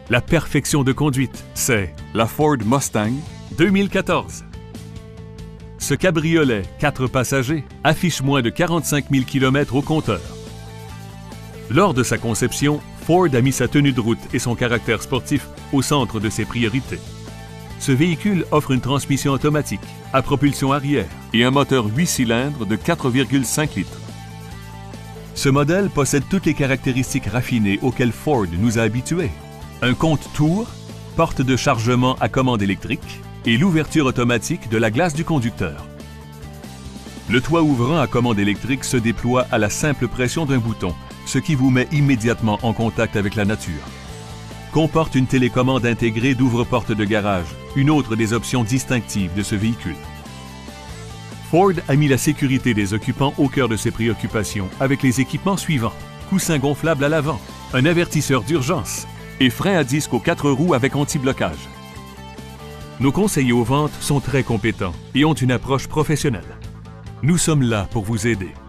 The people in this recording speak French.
La perfection de conduite, c'est la Ford Mustang 2014. Ce cabriolet 4 passagers affiche moins de 45 000 km au compteur. Lors de sa conception, Ford a mis sa tenue de route et son caractère sportif au centre de ses priorités. Ce véhicule offre une transmission automatique à propulsion arrière et un moteur 8 cylindres de 4,5 litres. Ce modèle possède toutes les caractéristiques raffinées auxquelles Ford nous a habitués. Un compte-tours, porte de chargement à commande électrique et l'ouverture automatique de la glace du conducteur. Le toit ouvrant à commande électrique se déploie à la simple pression d'un bouton, ce qui vous met immédiatement en contact avec la nature. Comporte une télécommande intégrée d'ouvre-porte de garage, une autre des options distinctives de ce véhicule. Ford a mis la sécurité des occupants au cœur de ses préoccupations avec les équipements suivants: coussin gonflable à l'avant, un avertisseur d'urgence et frein à disque aux 4 roues avec anti-blocage. Nos conseillers aux ventes sont très compétents et ont une approche professionnelle. Nous sommes là pour vous aider.